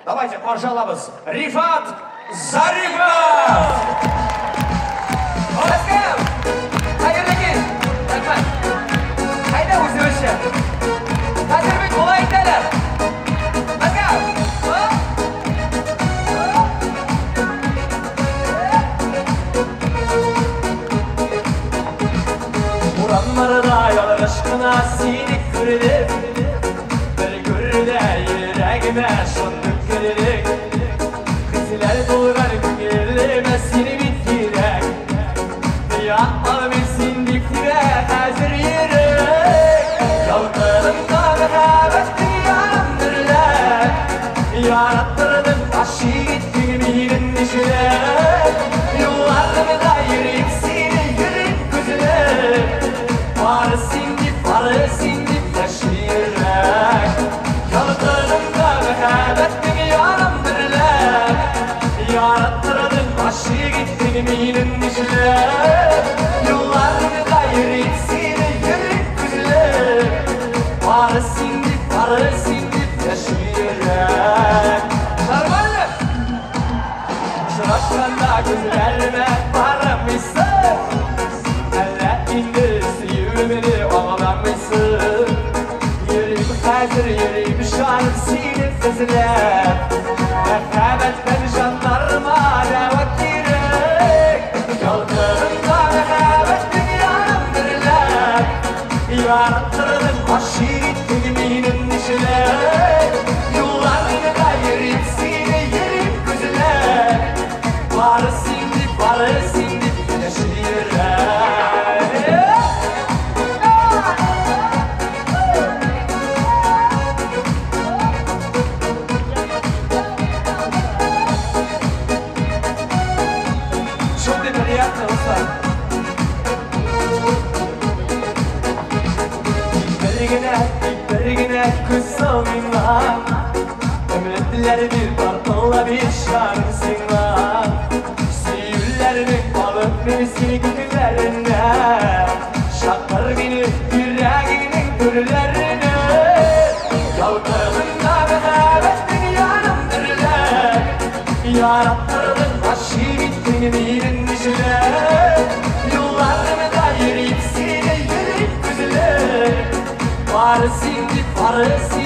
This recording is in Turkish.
Давайте qarşı alamiz. Rifat Zaripov. Olaskan. Qayerdakin? Rahmat. Qayda o'zi o'sha? Ta'zirbek qo'lay aytdilar. Baskam. Uranlarda yol aşkına seni kırılıp bir gürde yüreğime şunduk kırılık kızlar bulgar gülüme seni bitirek yapma bilsin diktire hazır yürek yollarımda mehabetin yanımdırlar yarattırdım taşı gittin birinin dişine yollarımda yürüyüp seni yürüyüp güzler Parisindi taşıyarak yollarımda mehabetin yanımdırlar yarattırdım taşı gittin birinin dişine yollarımda yürüyüp seni yürüyüp güzler Parisindi taşıyarak Normalde. Şıraklarla gözlerime varmışsın Hele indirisi yüreğini ağlamışsın Yüreğim hazır yüreğim şanım senin sesine Merhametten canlarıma davet gerek Yollarımda merhametin yanımdırlar Yarattırdım aşiretin benim dişine Yollarını da yürüyüp seni yürüyüp güzler Parisindi yaşayarak Çok da приятно olsa birgine kız sonuna Emrettiler bir partola bir şansın var Sevgililerinin alıp beni seni güdülerine Şaklar beni yüreğinin güllerine Yollarımda mehabetin yanımdırlar Yarattırdın başı gittin birinin dişine Yollarımı da yürüyüp seni yürüyüp güzler Parisindi